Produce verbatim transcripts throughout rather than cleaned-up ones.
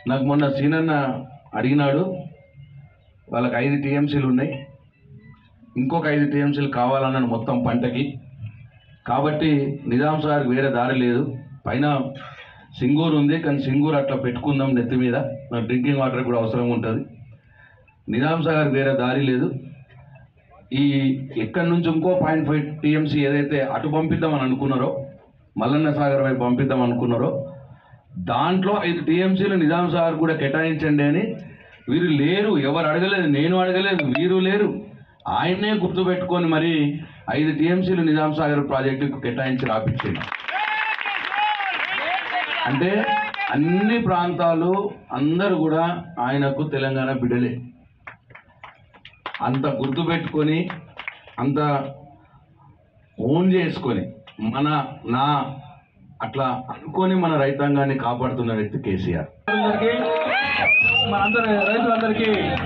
నాకు మొన్న సీనన్న అడిగినాడు, వాళ్ళకి ఐదు టీఎంసీలు ఉన్నాయి, ఇంకొక ఐదు టీఎంసీలు కావాలన్నాను మొత్తం పంటకి. కాబట్టి నిజాం సార్కి వేరే దారి లేదు. పైన సింగూరు ఉంది, కానీ సింగూరు అట్లా పెట్టుకుందాం నెత్తి మీద, నాకు డ్రింకింగ్ వాటర్ కూడా అవసరం ఉంటుంది. నిజాం సాగర్కి వేరే దారి లేదు. ఈ ఎక్కడి నుంచి ఇంకో పాయింట్ ఫైవ్ టీఎంసీ ఏదైతే అటు పంపిద్దామని అనుకున్నారో, మల్లన్న సాగర్ వైపు పంపిద్దాం అనుకున్నారో, దాంట్లో ఐదు టీఎంసీలు నిజాం సాగర్ కూడా కేటాయించండి అని. వీరు లేరు, ఎవరు అడగలేదు, నేను అడగలేదు, వీరు లేరు, ఆయన్నే గుర్తుపెట్టుకొని మరి ఐదు టీఎంసీలు నిజాం సాగర్ ప్రాజెక్టుకు కేటాయించి రాపించింది. అంటే అన్ని ప్రాంతాలు అందరూ కూడా ఆయనకు తెలంగాణ బిడ్డలే. అంత గుర్తుపెట్టుకొని, అంత ఓన్ చేసుకొని, మన నా అట్లా అనుకొని మన రైతాంగాన్ని కాపాడుతున్న వ్యక్తి కేసీఆర్. మనందరి రైతులందరికీ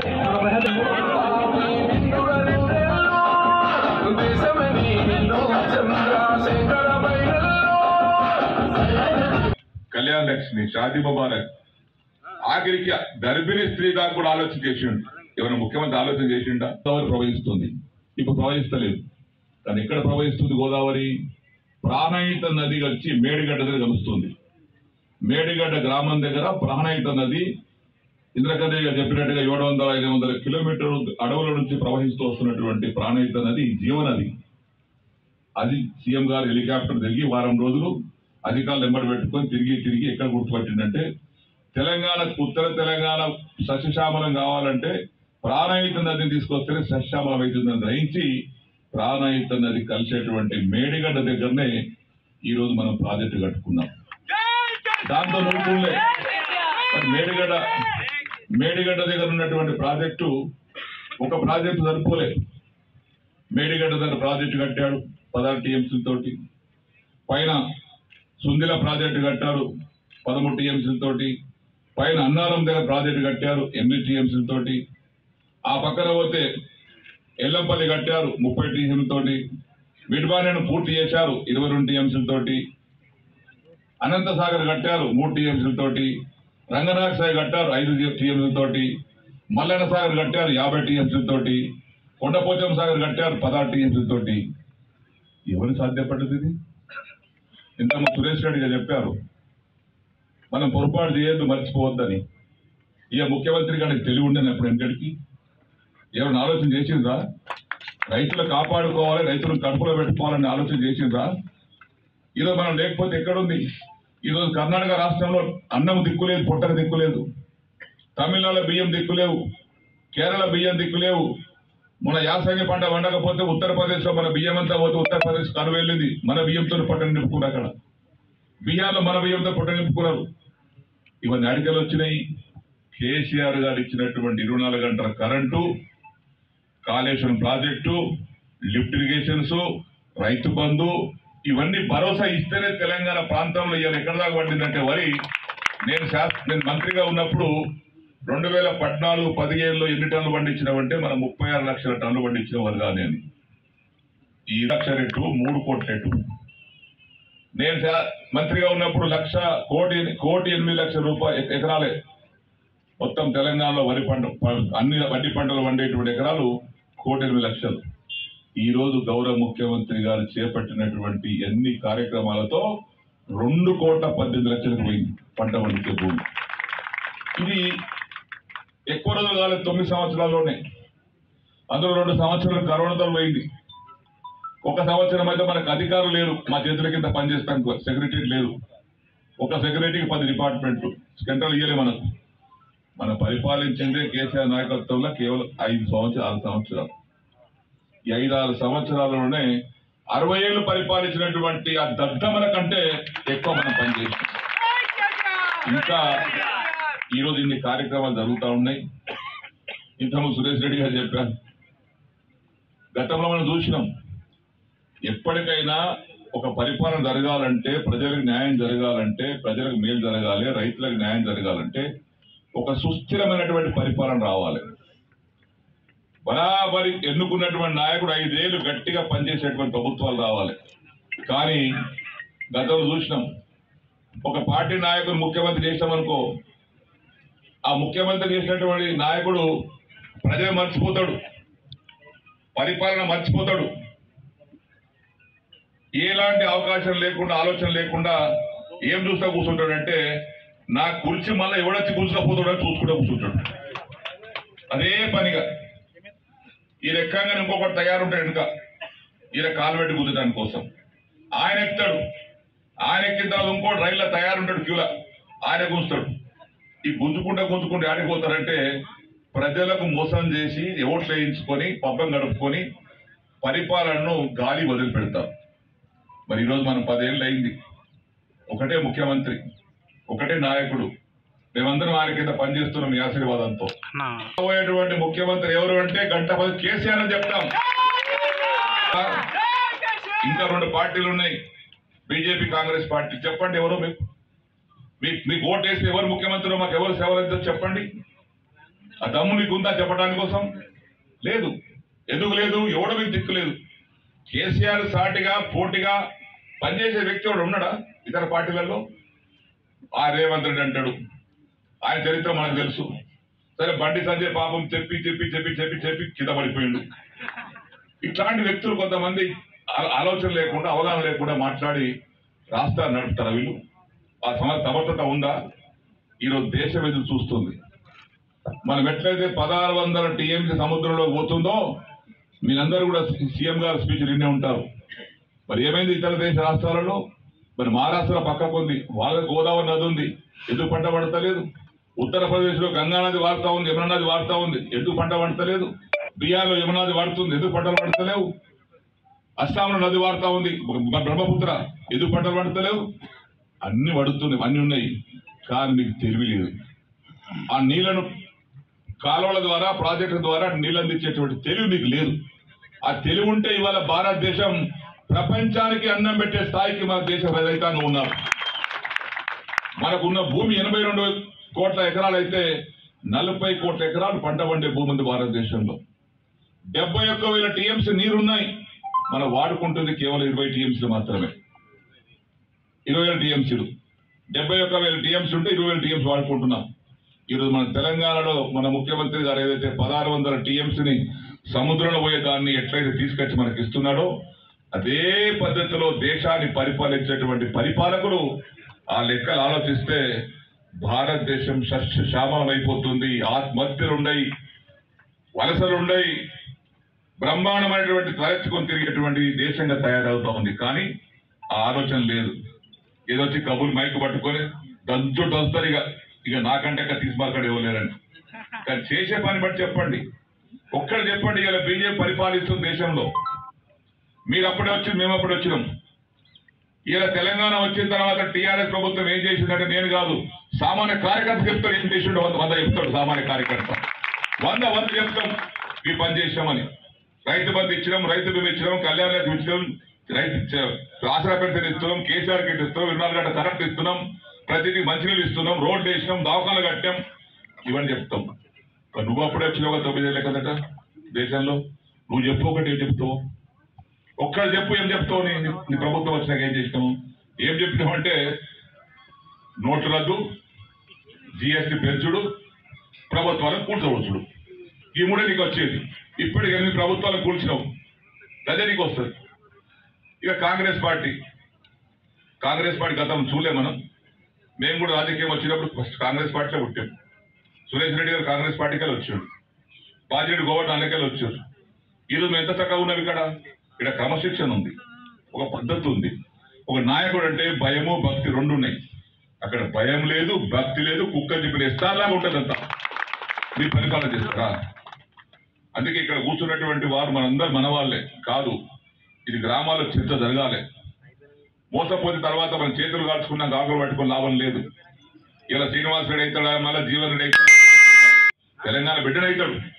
కళ్యాణ లక్ష్మి, షాదీ ముబారక్, ఆఖరికి గర్భిణీ స్త్రీ దాకా కూడా ఆలోచన చేసిండు. ఎవరైనా ముఖ్యమంత్రి ఆలోచన చేసిండా? గోదావరి ప్రవహిస్తుంది, ఇప్పుడు ప్రవహిస్తలేదు. కానీ ఎక్కడ ప్రవహిస్తుంది గోదావరి? ప్రాణహిత నది వచ్చి మేడిగడ్డ దగ్గర కలుస్తుంది. మేడిగడ్డ గ్రామం దగ్గర ప్రాణహిత నది ఇంద్రకథ చెప్పినట్టుగా ఏడు వందల ఐదు వందల కిలోమీటర్లు అడవుల నుంచి ప్రవహిస్తూ వస్తున్నటువంటి ప్రాణహిత నది జీవనది. అది సీఎం గారు హెలికాప్టర్ తిరిగి వారం రోజులు అధికారులు వెంబడి పెట్టుకొని తిరిగి తిరిగి ఎక్కడ గుర్తుపట్టిందంటే, తెలంగాణకు ఉత్తర తెలంగాణ సస్యశ్యామలం కావాలంటే ప్రాణహిత నదిని తీసుకొస్తేనే సస్యశ్యామలం అవుతుందని గ్రహించి ప్రాణహిత నది కలిసేటువంటి మేడిగడ్డ దగ్గరనే ఈ రోజు మనం ప్రాజెక్టు కట్టుకున్నాం. దాంతో నూరులే మేడిగడ్డ మేడిగడ్డ దగ్గర ఉన్నటువంటి ప్రాజెక్టు ఒక ప్రాజెక్టు సరిపోలే. మేడిగడ్డ దగ్గర ప్రాజెక్టు కట్టాడు పదహారు టీఎంసీ తోటి, పైన సుందిల ప్రాజెక్టు కట్టారు పదమూడు టీఎంసీ తోటి, పైన అన్నారం దగ్గర ప్రాజెక్టు కట్టారు ఎనిమిది టీఎంసీ తోటి, ఆ పక్కన పోతే ఎల్లంపల్లి కట్టారు ముప్పై టీఎంసీ తోటి, మిడ్బానేను పూర్తి చేశారు ఇరవై రెండు టీఎంసీ తోటి, అనంతసాగర్ కట్టారు మూడు టీఎంసీ తోటి, రంగనాథ్ సాగర్ కట్టారు ఐదు టీఎంసీ తోటి, మల్లన్న సాగర్ కట్టారు యాభై టీఎంసీ తోటి, కొండపోచం సాగర్ కట్టారు పదహారు టీఎంసీ తోటి. ఎవరు సాధ్యపడ్డది ఇది? ఇంతకు సురేష్ రెడ్డి గారు చెప్పారు, మనం పొరపాటు చేయొద్దు, మర్చిపోవద్దని. ఇక ముఖ్యమంత్రి గారికి తెలివి ఉండని అప్పుడు ఎంతటికి ఎవరిని ఆలోచన చేసిండ్రా? రైతులు కాపాడుకోవాలి, రైతులను కడుపులో పెట్టుకోవాలని ఆలోచన చేసిండ్రా? ఈరోజు మనం లేకపోతే ఎక్కడుంది? ఈరోజు కర్ణాటక రాష్ట్రంలో అన్నం దిక్కులేదు, పొట్టకు దిక్కులేదు, తమిళనాడులో బియ్యం దిక్కులేవు, కేరళ బియ్యం దిక్కులేవు. మన యాసంగి పంట వండకపోతే ఉత్తరప్రదేశ్ లో మన బియ్యం అంతా పోతే ఉత్తరప్రదేశ్ కరువు వెళ్ళింది, మన బియ్యంతో పొట్టను నింపుకున్నారు. అక్కడ బియ్యాల్లో మన బియ్యంతో పొట్ట నింపుకున్నారు. ఇవన్నీ అడికలు వచ్చినాయి. కేసీఆర్ గారు ఇచ్చినటువంటి ఇరవై నాలుగు గంటల current, Kaleshwaram project, lift irrigations, Rythu Bandhu, ఇవన్నీ భరోసా ఇస్తేనే తెలంగాణ ప్రాంతంలో ఇవాళ ఎక్కడ దాకా పడిందంటే వరి. నేను శాస్త్ర నేను మంత్రిగా ఉన్నప్పుడు రెండు వేల పద్నాలుగు పదిహేనులో ఎన్ని టన్నులు పండించినామంటే మనం ముప్పై ఆరు లక్షల టన్నులు పండించిన వరి కానీ అని. ఈ లక్ష రేటు మూడు కోట్ల రేటు. నేను మంత్రిగా ఉన్నప్పుడు లక్ష కోటి కోటి ఎనిమిది లక్షల రూపాయలు ఎకరాలే మొత్తం తెలంగాణలో వరి పంట, అన్ని వడ్డీ పంటలు పండేటువంటి ఎకరాలు కోటి ఎనిమిది లక్షలు. ఈ రోజు గౌరవ ముఖ్యమంత్రి గారు చేపట్టినటువంటి ఎన్ని కార్యక్రమాలతో రెండు కోట్ల పద్దెనిమిది లక్షలకు పోయింది పంట పండించే భూమి. ఇది ఎక్కువ రోజులు కాలేదు, తొమ్మిది సంవత్సరాల్లోనే. అందులో రెండు సంవత్సరాలు కరోనాతో పోయింది. ఒక సంవత్సరం అయితే మనకు అధికారులు లేరు, మా చేతుల కింద పనిచేస్తానికి సెక్రటరీ లేదు. ఒక సెక్రటరీకి పది డిపార్ట్మెంట్లు సెంట్రల్ ఇయ్యలే మనకు. మనం పరిపాలించిందే కేసీఆర్ నాయకత్వంలో కేవలం ఐదు సంవత్సరాలు ఆరు సంవత్సరాలు ఈ ఐదు ఆరు సంవత్సరాలలోనే అరవై ఏళ్ళు పరిపాలించినటువంటి ఆ దద్దమల కంటే ఎక్కువ మనం పనిచేస్తాం. ఇంకా ఈరోజు ఇన్ని కార్యక్రమాలు జరుగుతూ ఉన్నాయి. ఇంతకుముందు సురేష్ రెడ్డి గారు చెప్పారు, గతంలో మనం చూసినాం, ఎప్పటికైనా ఒక పరిపాలన జరగాలంటే, ప్రజలకు న్యాయం జరగాలంటే, ప్రజలకు మేలు జరగాలి, రైతులకు న్యాయం జరగాలంటే ఒక సుస్థిరమైనటువంటి పరిపాలన రావాలి. బరాబరి ఎన్నుకున్నటువంటి నాయకుడు ఐదేళ్లు గట్టిగా పనిచేసేటువంటి ప్రభుత్వాలు రావాలి. కానీ గతంలో చూసినాం, ఒక పార్టీ నాయకుడు ముఖ్యమంత్రి చేసామనుకో, ఆ ముఖ్యమంత్రి చేసినటువంటి నాయకుడు ప్రజలు మర్చిపోతాడు, పరిపాలన మర్చిపోతాడు. ఎలాంటి అవకాశం లేకుండా ఆలోచన లేకుండా ఏం చూస్తా కూర్చుంటాడంటే నా కుర్చీ మళ్ళీ ఎవడొచ్చి కూర్చుకపోతాడో చూసుకుంటూ కూర్చుంటాడు. అదే పనిగా ఈ లెక్కంగానే ఇంకొకటి తయారుంటాడు వెనుక ఈయన కాలు పెట్టి కూర్చోడానికి కోసం. ఆయన ఎక్కుతాడు, ఆయన ఎక్కిన తర్వాత ఇంకోటి రైల్లో తయారుంటాడు క్యూలా, ఆయన కూర్చుతాడు. ఈ గుంజుకుంటా గుంజుకుంటూ ఆడిపోతారంటే ప్రజలకు మోసం చేసి ఓట్లు వేయించుకొని పబ్బం గడుపుకొని పరిపాలనను గాలి వదిలిపెడతారు. మరి ఈరోజు మనం పదేళ్ళు అయింది, ఒకటే ముఖ్యమంత్రి, ఒకటే నాయకుడు, మేమందరం ఆయన కింద పనిచేస్తున్నాం మీ ఆశీర్వాదంతో. పోయేటువంటి ముఖ్యమంత్రి ఎవరు అంటే గంట పది కేసీఆర్ అని చెప్తాం. ఇంకా రెండు పార్టీలు ఉన్నాయి, బీజేపీ కాంగ్రెస్ పార్టీ. చెప్పండి ఎవరో మీకు మీకు ఓటు వేసి ఎవరు ముఖ్యమంత్రి, మాకు ఎవరు సేవలు చెప్పండి. ఆ దమ్ము మీకు ఉందా చెప్పడానికి కోసం? లేదు. ఎందుకు లేదు? ఎవడో మీకు దిక్కు లేదు. కేసీఆర్ సాటిగా పోటీగా పనిచేసే వ్యక్తి ఎవడు ఉన్నాడా ఇతర పార్టీలలో? ఆ రేవంత్ రెడ్డి అంటాడు, ఆయన చరిత్ర మనకు తెలుసు. సరే బండి సంజయ్ పాపం చెప్పి చెప్పి చెప్పి చెప్పి చెప్పి కింద పడిపోయిండు. ఇట్లాంటి వ్యక్తులు కొంతమంది ఆలోచన లేకుండా అవగాహన లేకుండా మాట్లాడి రాష్ట్రాన్ని నడుపుతారు. వీళ్ళు ఆ సమర్థత ఉందా? ఈరోజు దేశం ఎదురు చూస్తుంది. మనం ఎట్లయితే పదహారు వందల టీఎంసీ సముద్రంలో పోతుందో మీరందరూ కూడా సీఎం గారు స్పీచ్ వినే ఉంటారు. మరి ఏమైంది ఇతర దేశ రాష్ట్రాలలో? మరి మహారాష్ట్ర పక్కకు ఉంది, వాళ్ళ గోదావరి నది ఉంది, ఎందుకు పంట పడతలేదు? ఉత్తరప్రదేశ్ లో గంగా నది వాడుతా ఉంది, యమునా నది వాడుతా ఉంది, ఎందుకు పంట పడతలేదు? బీహార్ లో యమునా నది వాడుతుంది, ఎందుకు పంటలు పడతలేవు? అస్సాంలో నది వాడుతా ఉంది బ్రహ్మపుత్ర, ఎందుకు పంటలు పడతలేవు? అన్ని పడుతున్నాయి, అన్ని ఉన్నాయి, కానీ మీకు తెలివి లేదు. ఆ నీళ్లను కాలువల ద్వారా ప్రాజెక్టుల ద్వారా నీళ్ళు అందించేటువంటి తెలివి మీకు లేదు. ఆ తెలివి ఉంటే ఇవాళ భారతదేశం ప్రపంచానికి అన్నం పెట్టే స్థాయికి మన దేశ రైతాంగం ఉన్నారు. మనకున్న భూమి ఎనభై రెండు కోట్ల ఎకరాలు అయితే నలభై కోట్ల ఎకరాలు పంట పండే భూమి ఉంది భారతదేశంలో. డెబ్బై ఒక్క వేల టీఎంసీ నీరున్నాయి, మనం వాడుకుంటుంది కేవలం ఇరవై టీఎంసీలు మాత్రమే. ఇరవై వేల టీఎంసీలు డెబ్బై ఒక్క వేల టీఎంసీ ఉంటే ఇరవై వేల టీఎంసీ వాడుకుంటున్నాం. ఈరోజు మన తెలంగాణలో మన ముఖ్యమంత్రి గారు ఏదైతే పదహారు వందల టీఎంసీని సముద్రంలో పోయే దాన్ని ఎట్లయితే తీసుకొచ్చి మనకి ఇస్తున్నాడో అదే పద్ధతిలో దేశాన్ని పరిపాలించేటువంటి పరిపాలకులు ఆ లెక్కలు ఆలోచిస్తే భారతదేశం సస్యశ్యామలం అయిపోతుంది. ఆత్మహత్యలుండయి, వలసలుండయి, బ్రహ్మాండమైనటువంటి తలెత్తుకొని తిరిగేటువంటి దేశంగా తయారవుతా ఉంది. కానీ ఆ ఆలోచన లేదు. ఏదొచ్చి కబుర్లు మైకు పట్టుకొని దంచుడు వస్తారు, ఇక ఇక నాకంటే అక్కడ తీసుమార్కాడు ఇవ్వలేరని. కానీ చేసే పని బట్టి చెప్పండి, ఒక్కరు చెప్పండి. ఇలా బీజేపీ పరిపాలిస్తుంది దేశంలో. మీరు అప్పుడే వచ్చి మేము అప్పుడే వచ్చినాం. ఇలా తెలంగాణ వచ్చిన తర్వాత టీఆర్ఎస్ ప్రభుత్వం ఏం చేసిందంటే నేను కాదు, సామాన్య కార్యకర్త చెప్తాడు ఏం చేసిండో వంద వంద చెప్తాడు. సామాన్య కార్యకర్త వంద వంద చెప్తాం ఈ పని చేసామని. రైతు బంధు ఇచ్చినాం, రైతు బీమా ఇచ్చినాం, కళ్యాణ లక్ష్మి ఇచ్చినాం, రైతు ఆసరా పెన్షన్ ఇస్తున్నాం, కేసీఆర్ కిట్ ఇస్తున్నాం, ఇరవై నాలుగు గంటల కరెంట్ ఇస్తున్నాం, ప్రతిదీ మంచినీళ్ళు ఇస్తున్నాం, రోడ్లు వేసినాం, దవాఖాలు కట్టాం, ఇవన్నీ చెప్తాం. నువ్వు అప్పుడే వచ్చినావు తొమ్మిదేళ్ళ కదట దేశంలో. నువ్వు చెప్పు ఒకటి ఏం చెప్తావు? ఒక్కడు చెప్పు ఏం చెప్తావు? నీ నీ ప్రభుత్వం వచ్చినాక ఏం చేసినావు? ఏం చెప్పినావంటే నోట్లు రద్దు, జిఎస్టీ పెంచుడు, ప్రభుత్వాలను కూర్చోవచ్చుడు, ఈ మూడే నీకు వచ్చేది. ఇప్పుడు ఎనిమిది ప్రభుత్వాలను కూల్చినావు, అదే నీకు వస్తుంది. ఇక కాంగ్రెస్ పార్టీ కాంగ్రెస్ పార్టీ గతం చూలే మనం. మేము కూడా రాజకీయం వచ్చినప్పుడు ఫస్ట్ కాంగ్రెస్ పార్టీలో పుట్టాం. సురేష్ రెడ్డి గారు కాంగ్రెస్ పార్టీకి వచ్చాడు, బాజిరెడ్డి గోవర్ధన్ అన్నకెళ్ళి వచ్చారు. ఈరోజు మేము ఎంత చక్కగా ఉన్నాం. ఇక్కడ ఇక్కడ క్రమశిక్షణ ఉంది, ఒక పద్ధతి ఉంది. ఒక నాయకుడు అంటే భయము భక్తి రెండు ఉన్నాయి. అక్కడ భయం లేదు, భక్తి లేదు, కుక్క చెప్పిన ఇస్తాలాగా ఉంటుంది. అంతా మీరు పరిపాలన చేస్తారా? అందుకే ఇక్కడ కూర్చున్నటువంటి వారు మనందరూ మన వాళ్ళే కాదు. ఇది గ్రామాల్లో చర్చ జరగాలి. మోసపోతే తర్వాత మనం చేతులు కాల్చుకున్నాం, గాకులు పట్టుకుని లాభం లేదు. ఇలా శ్రీనివాస్ రెడ్డి అవుతాడా, మళ్ళీ జీవన్ రెడ్డి అవుతాడు, తెలంగాణ బిడ్డనవుతాడు.